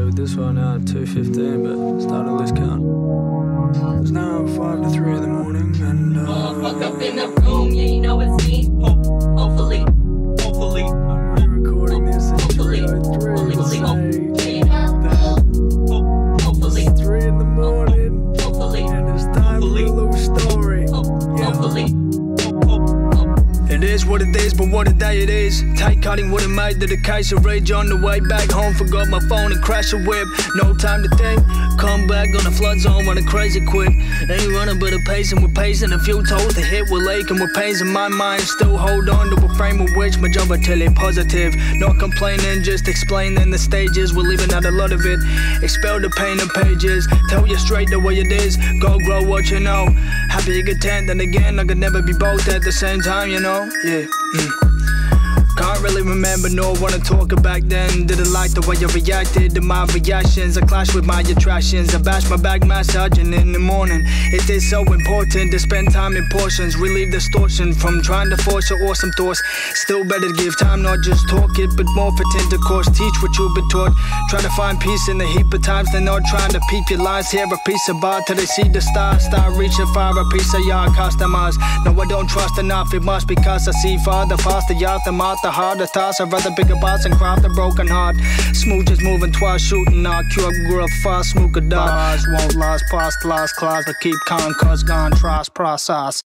with this one now at 2:15, but start a list count. It's now 5 to 3 in the morning, and fuck up in the room, yeah, you know it's me. Hopefully, I'm re-recording this at 3:03 to say that hopefully, it's 3 in the morning, hopefully, and it's time for a little story. hopefully. It is what it is, but what a day it is. Tight cutting would've made the case of rage on the way back home. Forgot my phone and crashed a whip. No time to think. Come back on a flood zone running crazy quick. Ain't running but a pacing, we're pacing. A few toes to hit, we're laking with pains in my mind. Still hold on to a frame of which majority positive. Not complaining, just explaining the stages. We're leaving out a lot of it. Expel the pain in pages. Tell you straight the way it is. Go grow what you know. Happy you content, then again I could never be both at the same time, you know. Yeah. Can't really remember nor wanna talk back then. Didn't like the way you reacted to my reactions. I clashed with my attractions. I bashed my back massaging in the morning. It is so important to spend time in portions. Relieve distortion from trying to force your awesome thoughts. Still better to give time, not just talk it, but more for intercourse. Teach what you've been taught. Try to find peace in the heap of times. They're not trying to peep your lines. Hear a piece of bar till they see the stars. Start reaching for a piece of your customers. No, I don't trust enough. It must be cause I see farther past the aftermath. The harder task, I'd rather pick a box and craft a broken heart. Smooches moving twice, shooting out. Cure grew up fast, smoke a dart. Bars won't last past last class, but keep calm cause gone trust process.